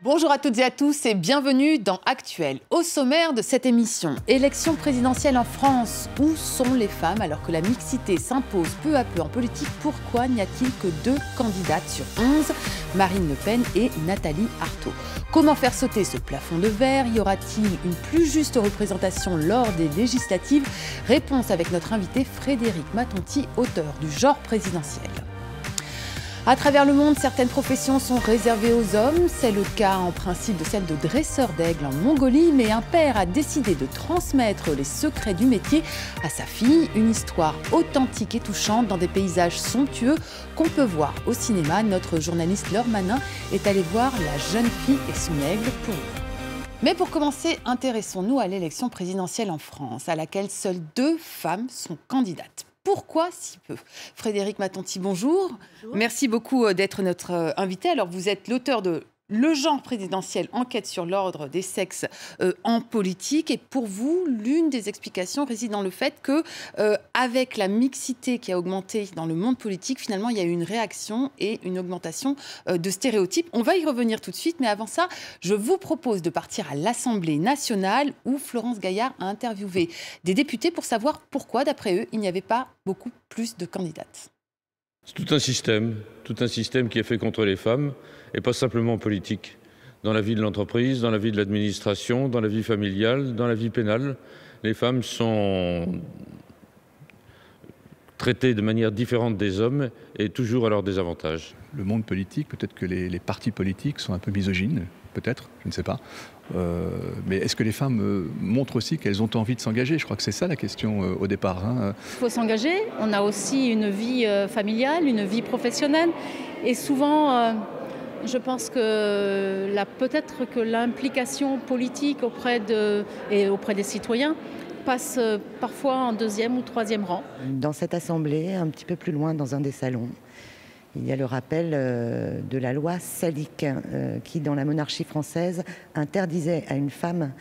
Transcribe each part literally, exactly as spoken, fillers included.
Bonjour à toutes et à tous et bienvenue dans Actuel. Au sommaire de cette émission, élection présidentielle en France. Où sont les femmes alors que la mixité s'impose peu à peu en politique? Pourquoi n'y a-t-il que deux candidates sur onze, Marine Le Pen et Nathalie Arthaud? Comment faire sauter ce plafond de verre? Y aura-t-il une plus juste représentation lors des législatives? Réponse avec notre invité Frédéric Matonti, auteur du Genre présidentiel. À travers le monde, certaines professions sont réservées aux hommes. C'est le cas en principe de celle de dresseur d'aigle en Mongolie. Mais un père a décidé de transmettre les secrets du métier à sa fille. Une histoire authentique et touchante dans des paysages somptueux qu'on peut voir au cinéma. Notre journaliste Laure Manin est allée voir La jeune fille et son aigle pour vous. Mais pour commencer, intéressons-nous à l'élection présidentielle en France, à laquelle seules deux femmes sont candidates. Pourquoi si peu? Frédéric Matonti, bonjour. Bonjour. Merci beaucoup d'être notre invité. Alors, vous êtes l'auteur de Le genre présidentiel, enquête sur l'ordre des sexes euh, en politique. Et pour vous, l'une des explications réside dans le fait que, euh, avec la mixité qui a augmenté dans le monde politique, finalement, il y a eu une réaction et une augmentation euh, de stéréotypes. On va y revenir tout de suite, mais avant ça, je vous propose de partir à l'Assemblée nationale où Florence Gaillard a interviewé des députés pour savoir pourquoi, d'après eux, il n'y avait pas beaucoup plus de candidates. C'est tout un système, tout un système qui est fait contre les femmes, et pas simplement en politique. Dans la vie de l'entreprise, dans la vie de l'administration, dans la vie familiale, dans la vie pénale, les femmes sont traitées de manière différente des hommes et toujours à leur désavantage. Le monde politique, peut-être que les, les partis politiques sont un peu misogynes, peut-être, je ne sais pas. Euh, mais est-ce que les femmes euh, montrent aussi qu'elles ont envie de s'engager? Je crois que c'est ça la question euh, au départ. Hein. Il faut s'engager. On a aussi une vie euh, familiale, une vie professionnelle. Et souvent, euh, je pense que là, peut-être que l'implication politique auprès, de, et auprès des citoyens passe euh, parfois en deuxième ou troisième rang. Dans cette assemblée, un petit peu plus loin, dans un des salons, il y a le rappel euh, de la loi salique euh, qui, dans la monarchie française, interdisait à une femme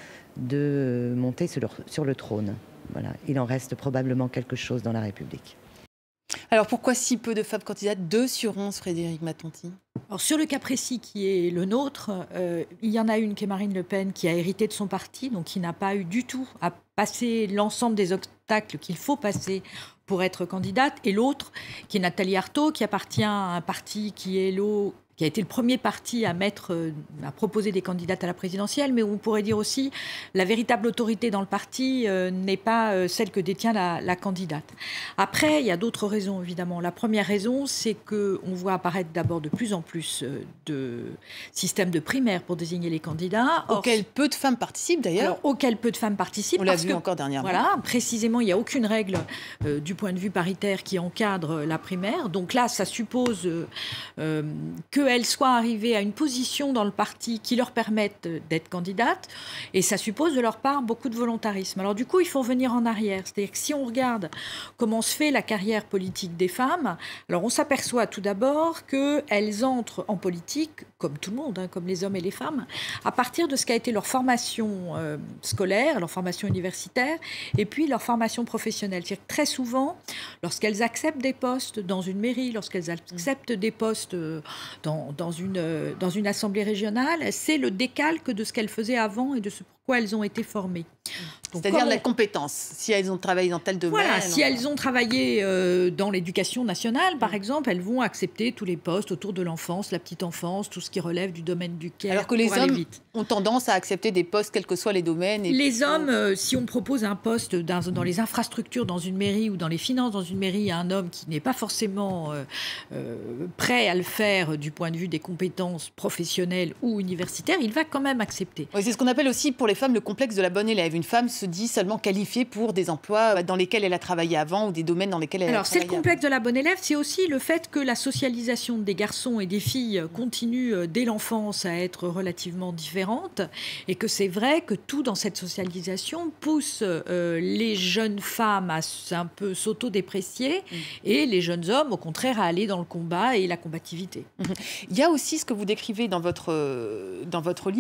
de monter sur le, sur le trône. Voilà. Il en reste probablement quelque chose dans la République. Alors pourquoi si peu de femmes candidates? Deux sur onze, Frédéric Matonti. Alors sur le cas précis qui est le nôtre, euh, il y en a une qui est Marine Le Pen, qui a hérité de son parti, donc qui n'a pas eu du tout à passer l'ensemble des obstacles qu'il faut passer pour être candidate, et l'autre qui est Nathalie Arthaud, qui appartient à un parti qui est l'eau, qui a été le premier parti à mettre, à proposer des candidates à la présidentielle, mais on pourrait dire aussi la véritable autorité dans le parti euh, n'est pas euh, celle que détient la, la candidate. Après, il y a d'autres raisons, évidemment. La première raison, c'est qu'on voit apparaître d'abord de plus en plus euh, de systèmes de primaires pour désigner les candidats. Auxquels peu de femmes participent, d'ailleurs. Auxquels peu de femmes participent. On l'a vu que, encore dernièrement. Voilà, précisément, il n'y a aucune règle euh, du point de vue paritaire qui encadre la primaire. Donc là, ça suppose euh, euh, que elles soient arrivées à une position dans le parti qui leur permette d'être candidates, et ça suppose de leur part beaucoup de volontarisme. Alors du coup, il faut revenir en arrière. C'est-à-dire que si on regarde comment se fait la carrière politique des femmes, alors on s'aperçoit tout d'abord qu'elles entrent en politique, comme tout le monde, hein, comme les hommes et les femmes, à partir de ce qu'a été leur formation euh, scolaire, leur formation universitaire, et puis leur formation professionnelle. C'est-à-dire que très souvent, lorsqu'elles acceptent des postes dans une mairie, lorsqu'elles acceptent des postes dans Dans une, dans une assemblée régionale, c'est le décalque de ce qu'elles faisaient avant et de ce pourquoi elles ont été formées. C'est-à-dire de la compétence, si elles ont travaillé dans tel domaine. Voilà, si elles ont travaillé euh, dans l'éducation nationale, par exemple, elles vont accepter tous les postes autour de l'enfance, la petite enfance, tout ce qui relève du domaine du care. Alors que les hommes vite. ont tendance à accepter des postes, quels que soient les domaines. Et les hommes, euh, si on propose un poste dans, dans les infrastructures dans une mairie ou dans les finances dans une mairie à un homme qui n'est pas forcément euh, euh, prêt à le faire du point de vue des compétences professionnelles ou universitaires, il va quand même accepter. Oui, c'est ce qu'on appelle aussi pour les femmes le complexe de la bonne élève. Une femme se dit seulement qualifiée pour des emplois dans lesquels elle a travaillé avant ou des domaines dans lesquels elle Alors, a travaillé avant. Alors, c'est le complexe avant. de la bonne élève, c'est aussi le fait que la socialisation des garçons et des filles continue dès l'enfance à être relativement différente, et que c'est vrai que tout dans cette socialisation pousse euh, les jeunes femmes à un peu s'auto-déprécier mmh. et les jeunes hommes, au contraire, à aller dans le combat et la combativité. Mmh. Il y a aussi ce que vous décrivez dans votre, dans votre livre,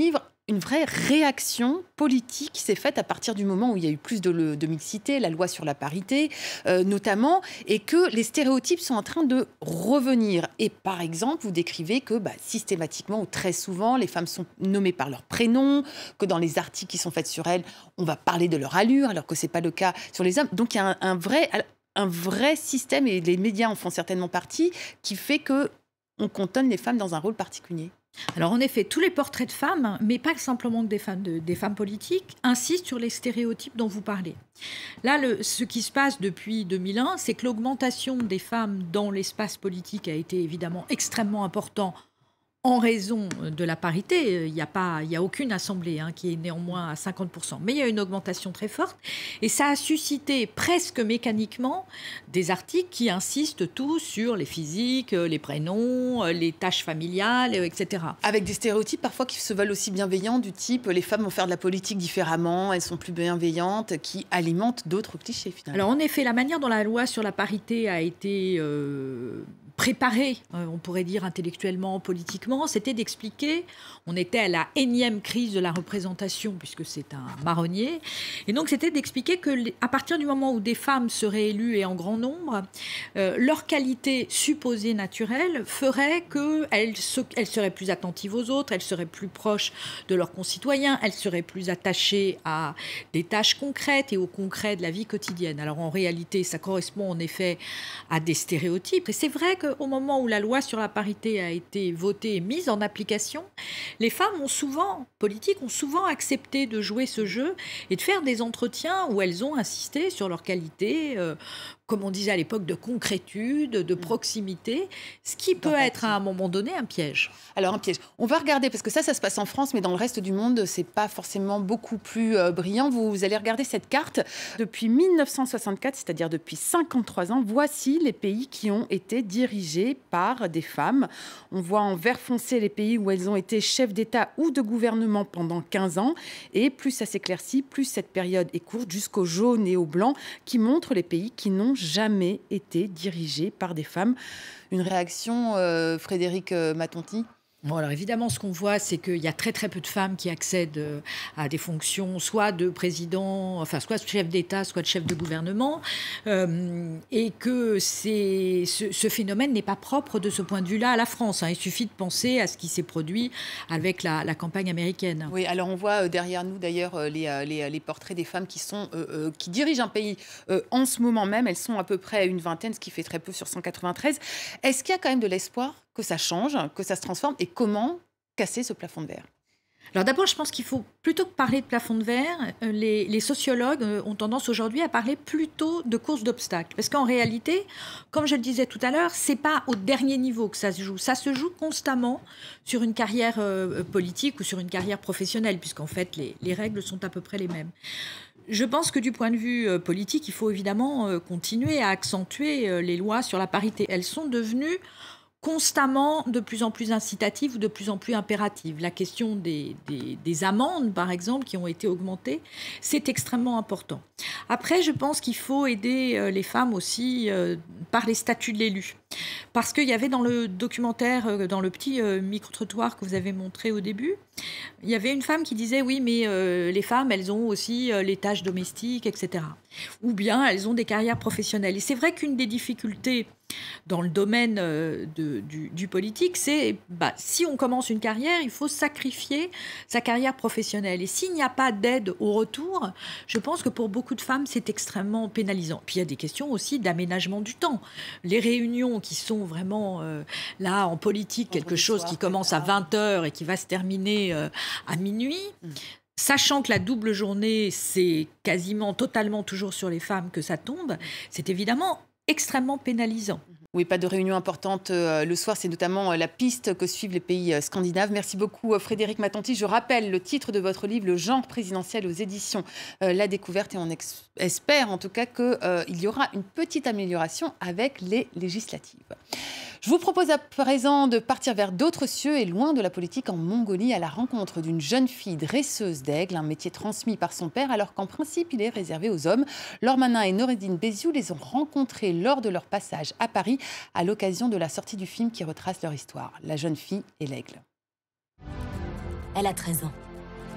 une vraie réaction politique qui s'est faite à partir du moment où il y a eu plus de, de mixité, la loi sur la parité euh, notamment, et que les stéréotypes sont en train de revenir. Et par exemple, vous décrivez que bah, systématiquement ou très souvent, les femmes sont nommées par leur prénom, que dans les articles qui sont faits sur elles, on va parler de leur allure, alors que ce n'est pas le cas sur les hommes. Donc il y a un, un, vrai, un vrai système, et les médias en font certainement partie, qui fait qu'on cantonne les femmes dans un rôle particulier. Alors en effet, tous les portraits de femmes, mais pas simplement que des femmes, de, des femmes politiques, insistent sur les stéréotypes dont vous parlez. Là, le, ce qui se passe depuis deux mille un, c'est que l'augmentation des femmes dans l'espace politique a été évidemment extrêmement importante en raison de la parité. Il n'y a, pas, il y a aucune assemblée hein, qui est néanmoins à cinquante pour cent. Mais il y a une augmentation très forte et ça a suscité presque mécaniquement des articles qui insistent tous sur les physiques, les prénoms, les tâches familiales, et cetera. Avec des stéréotypes parfois qui se veulent aussi bienveillants, du type les femmes vont faire de la politique différemment, elles sont plus bienveillantes, qui alimentent d'autres clichés finalement. Alors en effet, la manière dont la loi sur la parité a été euh, préparée, euh, on pourrait dire intellectuellement, politiquement, c'était d'expliquer, on était à la énième crise de la représentation, puisque c'est un marronnier, et donc c'était d'expliquer qu'à partir du moment où des femmes seraient élues et en grand nombre, euh, leur qualité supposée naturelle ferait qu'elles se, elles seraient plus attentives aux autres, elles seraient plus proches de leurs concitoyens, elles seraient plus attachées à des tâches concrètes et au concret de la vie quotidienne. Alors en réalité, ça correspond en effet à des stéréotypes, et c'est vrai qu'au moment où la loi sur la parité a été votée et mise en application, les femmes ont souvent, politiques, ont souvent accepté de jouer ce jeu et de faire des entretiens où elles ont insisté sur leur qualité, euh, comme on disait à l'époque, de concrétude, de proximité, ce qui peut être à un moment donné un piège. Alors un piège. On va regarder, parce que ça, ça se passe en France, mais dans le reste du monde, c'est pas forcément beaucoup plus euh, brillant. Vous, vous allez regarder cette carte. Depuis mille neuf cent soixante-quatre, c'est-à-dire depuis cinquante-trois ans, voici les pays qui ont été dirigés par des femmes. On voit en vert foncé les pays où elles ont été chefs d'État ou de gouvernement pendant quinze ans. Et plus ça s'éclaircit, plus cette période est courte, jusqu'au jaune et au blanc, qui montrent les pays qui n'ont jamais été dirigés par des femmes. Une réaction, euh, Frédéric euh, Matonti ? Bon, alors évidemment, ce qu'on voit, c'est qu'il y a très très peu de femmes qui accèdent à des fonctions, soit de président, enfin soit de chef d'État, soit de chef de gouvernement, euh, et que c'est, ce, ce phénomène n'est pas propre de ce point de vue-là à la France. Hein. Il suffit de penser à ce qui s'est produit avec la, la campagne américaine. Oui, alors on voit euh, derrière nous d'ailleurs euh, les, euh, les, les portraits des femmes qui, sont, euh, euh, qui dirigent un pays euh, en ce moment même. Elles sont à peu près une vingtaine, ce qui fait très peu sur cent quatre-vingt-treize. Est-ce qu'il y a quand même de l'espoir que ça change, que ça se transforme, et comment casser ce plafond de verre? Alors d'abord, je pense qu'il faut, plutôt que parler de plafond de verre, les, les sociologues ont tendance aujourd'hui à parler plutôt de course d'obstacles. Parce qu'en réalité, comme je le disais tout à l'heure, c'est pas au dernier niveau que ça se joue. Ça se joue constamment sur une carrière euh, politique ou sur une carrière professionnelle, puisqu'en fait, les, les règles sont à peu près les mêmes. Je pense que du point de vue euh, politique, il faut évidemment euh, continuer à accentuer euh, les lois sur la parité. Elles sont devenues constamment de plus en plus incitatives ou de plus en plus impératives. La question des, des, des amendes, par exemple, qui ont été augmentées, c'est extrêmement important. Après, je pense qu'il faut aider euh, les femmes aussi euh, par les statuts de l'élu. Parce qu'il y avait dans le documentaire, euh, dans le petit euh, micro-trottoir que vous avez montré au début, il y avait une femme qui disait « oui, mais euh, les femmes, elles ont aussi euh, les tâches domestiques, et cetera » Ou bien elles ont des carrières professionnelles. Et c'est vrai qu'une des difficultés dans le domaine euh, de, du, du politique, c'est bah, si on commence une carrière, il faut sacrifier sa carrière professionnelle. Et s'il n'y a pas d'aide au retour, je pense que pour beaucoup de femmes, c'est extrêmement pénalisant. Puis il y a des questions aussi d'aménagement du temps. Les réunions qui sont vraiment euh, là en politique, quelque chose qui commence à vingt heures et qui va se terminer euh, à minuit. Mmh. Sachant que la double journée, c'est quasiment totalement toujours sur les femmes que ça tombe, c'est évidemment extrêmement pénalisant. Oui, pas de réunion importante euh, le soir, c'est notamment euh, la piste que suivent les pays euh, scandinaves. Merci beaucoup euh, Frédéric Matonti. Je rappelle le titre de votre livre, Le genre présidentiel aux éditions euh, La Découverte, et on ex- espère en tout cas qu'il euh, y aura une petite amélioration avec les législatives. Je vous propose à présent de partir vers d'autres cieux et loin de la politique, en Mongolie, à la rencontre d'une jeune fille dresseuse d'aigles, un métier transmis par son père alors qu'en principe il est réservé aux hommes. Laure Manin et Noureddine Béziou les ont rencontrés lors de leur passage à Paris à l'occasion de la sortie du film qui retrace leur histoire, La jeune fille et l'aigle. Elle a treize ans.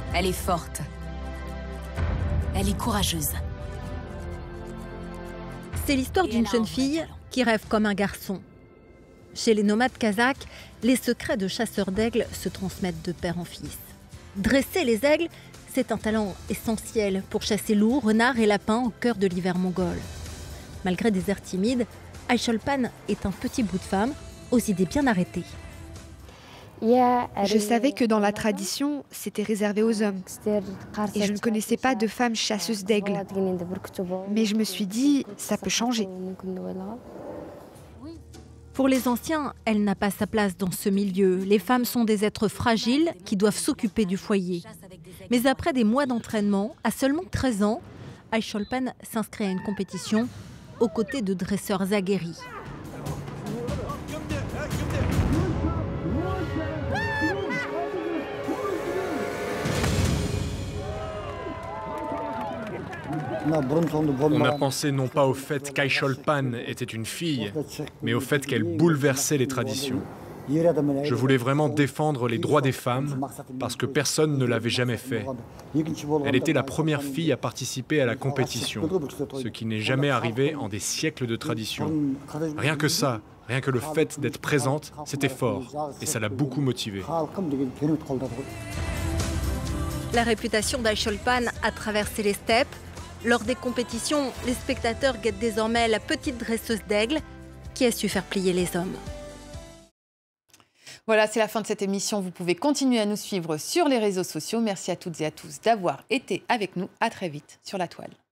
Elle est forte. Elle est courageuse. C'est l'histoire d'une jeune fille qui rêve comme un garçon. Chez les nomades kazakhs, les secrets de chasseurs d'aigles se transmettent de père en fils. Dresser les aigles, c'est un talent essentiel pour chasser loups, renards et lapins au cœur de l'hiver mongol. Malgré des airs timides, Ayşolpan est un petit bout de femme aux idées bien arrêtées. Je savais que dans la tradition, c'était réservé aux hommes. Et je ne connaissais pas de femmes chasseuses d'aigles. Mais je me suis dit, ça peut changer. Pour les anciens, elle n'a pas sa place dans ce milieu. Les femmes sont des êtres fragiles qui doivent s'occuper du foyer. Mais après des mois d'entraînement, à seulement treize ans, Ayşolpan s'inscrit à une compétition aux côtés de dresseurs aguerris. On a pensé non pas au fait qu'Ayşolpan était une fille, mais au fait qu'elle bouleversait les traditions. Je voulais vraiment défendre les droits des femmes parce que personne ne l'avait jamais fait. Elle était la première fille à participer à la compétition, ce qui n'est jamais arrivé en des siècles de tradition. Rien que ça, rien que le fait d'être présente, c'était fort et ça l'a beaucoup motivée. La réputation d'Ayşolpan a traversé les steppes. Lors des compétitions, les spectateurs guettent désormais la petite dresseuse d'aigle qui a su faire plier les hommes. Voilà, c'est la fin de cette émission. Vous pouvez continuer à nous suivre sur les réseaux sociaux. Merci à toutes et à tous d'avoir été avec nous. À très vite sur la toile.